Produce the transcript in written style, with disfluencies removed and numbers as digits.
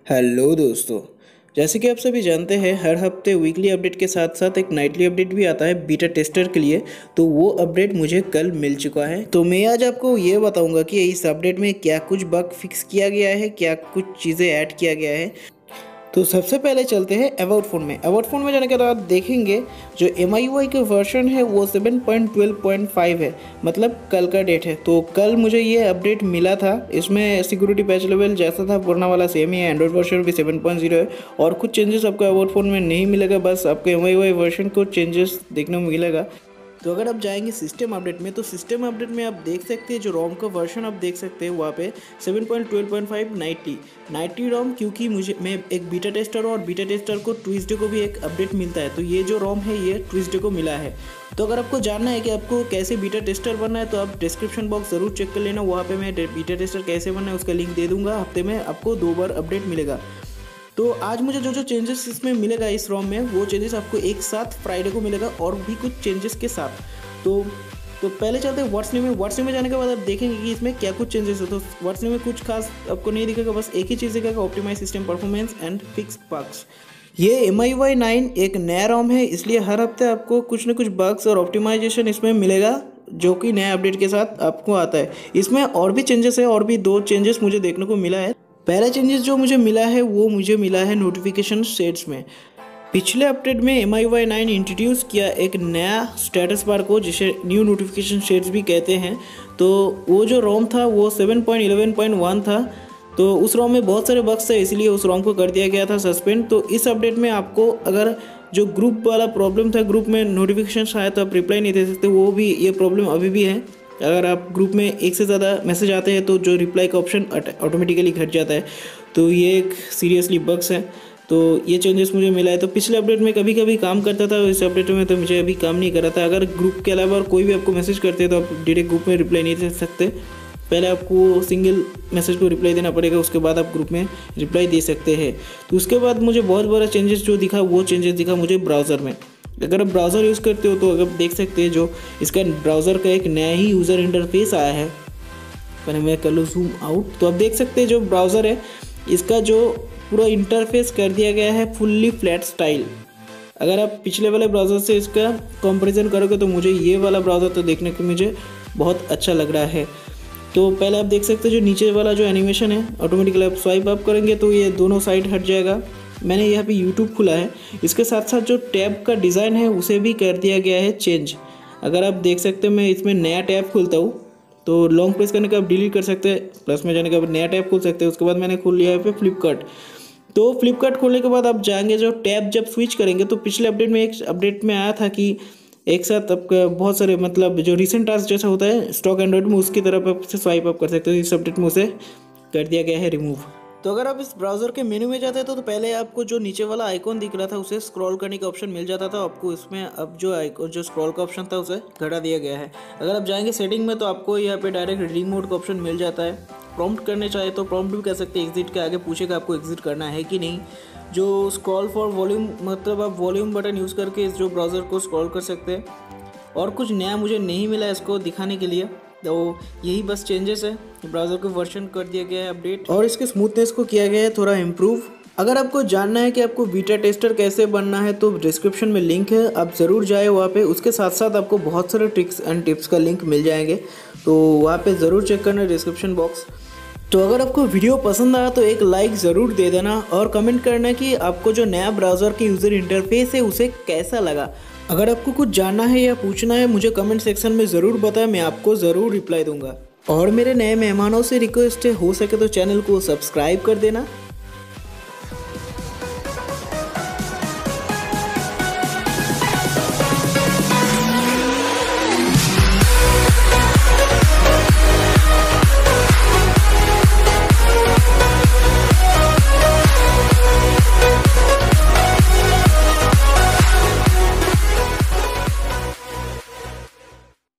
Hello दोस्तों। जैसे कि आप सभी जानते हैं, हर हफ्ते वीकली अपडेट के साथ साथ एक नाइटली अपडेट भी आता है बीटा टेस्टर के लिए। तो वो अपडेट मुझे कल मिल चुका है। तो मैं आज आपको ये बताऊंगा कि इस अपडेट में क्या कुछ बग फिक्स किया गया है, क्या कुछ चीज़ें ऐड किया गया है। तो सबसे पहले चलते हैं अबाउट फ़ोन में। अबाउट फ़ोन में जाने के बाद देखेंगे जो MIUI का वर्जन है वो 7.12.5 है, मतलब कल का डेट है। तो कल मुझे ये अपडेट मिला था। इसमें सिक्योरिटी पैच लेवल जैसा था पुराना वाला सेम ही है। एंड्रॉइड वर्जन भी 7.0 है और कुछ चेंजेस आपको अबाउट फ़ोन में नहीं मिलेगा, बस आपको MIUI वर्जन को चेंजेस देखने को मिलेगा। तो अगर आप जाएंगे सिस्टम अपडेट में, तो सिस्टम अपडेट में आप देख सकते हैं जो रोम का वर्जन आप देख सकते हैं वहाँ पे 7.12.5 90 रोम, क्योंकि मैं एक बीटा टेस्टर हूँ और बीटा टेस्टर को ट्यूसडे को भी एक अपडेट मिलता है। तो ये जो रोम है ये ट्यूसडे को मिला है। तो अगर आपको जानना है कि आपको कैसे बीटा टेस्टर बनना है तो आप डिस्क्रिप्शन बॉक्स ज़रूर चेक कर लेना। वहाँ पे मैं बीटा टेस्टर कैसे बनना है उसका लिंक दे दूँगा। हफ्ते में आपको 2 बार अपडेट मिलेगा। तो आज मुझे जो चेंजेस इसमें मिलेगा इस रोम में, वो चेंजेस आपको एक साथ फ्राइडे को मिलेगा और भी कुछ चेंजेस के साथ। तो पहले चलते हैं व्हाट्सएप में जाने के बाद आप देखेंगे कि इसमें क्या कुछ चेंजेस है। तो व्हाट्सएप में कुछ खास आपको नहीं दिखेगा, बस एक ही चीज़ दिखेगा, optimise system performance and fix bugs. ये MIUI 9 एक नया रोम है, इसलिए हर हफ्ते आपको कुछ न कुछ बग्स और ऑप्टिमाइजेशन इसमें मिलेगा जो कि नए अपडेट के साथ आपको आता है। इसमें और भी चेंजेस है, और भी 2 चेंजेस मुझे देखने को मिला है। पहला चेंजेस जो मुझे मिला है वो मुझे मिला है नोटिफिकेशन शेड्स में। पिछले अपडेट में MIUI 9 इंट्रोड्यूस किया एक नया स्टेटस बार को, जिसे न्यू नोटिफिकेशन शेड्स भी कहते हैं। तो वो जो रोम था वो 7.11.1 था। तो उस रोम में बहुत सारे बग्स थे, इसलिए उस रोम को कर दिया गया था सस्पेंड। तो इस अपडेट में आपको अगर जो ग्रुप वाला प्रॉब्लम था, ग्रुप में नोटिफिकेशन आया तो आप रिप्लाई नहीं दे सकते, वो भी ये प्रॉब्लम अभी भी है। अगर आप ग्रुप में एक से ज़्यादा मैसेज आते हैं तो जो रिप्लाई का ऑप्शन ऑटोमेटिकली घट जाता है। तो ये एक सीरियसली बग्स है। तो ये चेंजेस मुझे मिला है। तो पिछले अपडेट में कभी कभी काम करता था, इस अपडेट में तो मुझे अभी काम नहीं कर रहा था। अगर ग्रुप के अलावा और कोई भी आपको मैसेज करते हैं तो आप डायरेक्ट ग्रुप में रिप्लाई नहीं दे सकते। पहले आपको सिंगल मैसेज को रिप्लाई देना पड़ेगा, उसके बाद आप ग्रुप में रिप्लाई दे सकते हैं। तो उसके बाद मुझे बहुत बड़ा चेंजेस जो दिखा वो चेंजेस दिखा मुझे ब्राउज़र में। अगर आप ब्राउज़र यूज़ करते हो तो अगर देख सकते हैं जो इसका ब्राउज़र का एक नया ही यूज़र इंटरफेस आया है। पहले मैं कर लूँ जूम आउट, तो आप देख सकते हैं जो ब्राउज़र है इसका जो पूरा इंटरफेस कर दिया गया है फुल्ली फ्लैट स्टाइल। अगर आप पिछले वाले ब्राउज़र से इसका कंपैरिजन करोगे तो मुझे ये वाला ब्राउज़र तो देखने को मुझे बहुत अच्छा लग रहा है। तो पहले आप देख सकते हैं जो नीचे वाला जो एनिमेशन है, ऑटोमेटिकली आप स्वाइप अप करेंगे तो ये दोनों साइड हट जाएगा। मैंने यहाँ पे YouTube खुला है, इसके साथ साथ जो टैब का डिज़ाइन है उसे भी कर दिया गया है चेंज। अगर आप देख सकते हैं मैं इसमें नया टैब खुलता हूँ तो लॉन्ग प्रेस करने का आप डिलीट कर सकते हैं, प्लस में जाने के बाद नया टैब खोल सकते हैं। उसके बाद मैंने खोल लिया है पे फ्लिपकार्ट। तो फ्लिपकार्ट खोलने के बाद आप जाएंगे जो टैब जब स्विच करेंगे तो पिछले अपडेट में एक अपडेट में आया था कि एक साथ आपका बहुत सारे मतलब जो रिसेंट टास्क जैसा होता है स्टॉक एंड्रॉइड में उसकी तरफ आप से स्वाइप अप कर सकते हो। इस अपडेट में उसे कर दिया गया है रिमूव। तो अगर आप इस ब्राउज़र के मेन्यू में जाते हैं तो पहले आपको जो नीचे वाला आइकॉन दिख रहा था उसे स्क्रॉल करने का ऑप्शन मिल जाता था। आपको इसमें अब जो स्क्रॉल का ऑप्शन था उसे घटा दिया गया है। अगर आप जाएंगे सेटिंग में तो आपको यहाँ पे डायरेक्ट रीडिंग मोड का ऑप्शन मिल जाता है। प्रॉम्प्ट करने चाहे तो प्रॉम्प्ट भी कर सकते हैं, एग्जिट के आगे पूछेगा आपको एग्जिट करना है कि नहीं। जो स्क्रॉल फॉर वॉल्यूम, मतलब आप वॉल्यूम बटन यूज़ करके इस जो ब्राउज़र को स्क्रॉल कर सकते हैं। और कुछ नया मुझे नहीं मिला इसको दिखाने के लिए, तो यही बस चेंजेस है। ब्राउज़र को वर्जन कर दिया गया है अपडेट और इसके स्मूथनेस को किया गया है थोड़ा इम्प्रूव। अगर आपको जानना है कि आपको बीटा टेस्टर कैसे बनना है तो डिस्क्रिप्शन में लिंक है, आप ज़रूर जाए वहाँ पे। उसके साथ साथ आपको बहुत सारे ट्रिक्स एंड टिप्स का लिंक मिल जाएंगे, तो वहाँ पे ज़रूर चेक करना डिस्क्रिप्शन बॉक्स। तो अगर आपको वीडियो पसंद आया तो एक लाइक ज़रूर दे देना और कमेंट करना कि आपको जो नया ब्राउज़र की यूज़र इंटरफेस है उसे कैसा लगा। अगर आपको कुछ जानना है या पूछना है मुझे कमेंट सेक्शन में ज़रूर बताएं, मैं आपको ज़रूर रिप्लाई दूंगा। और मेरे नए मेहमानों से रिक्वेस्ट है, हो सके तो चैनल को सब्सक्राइब कर देना।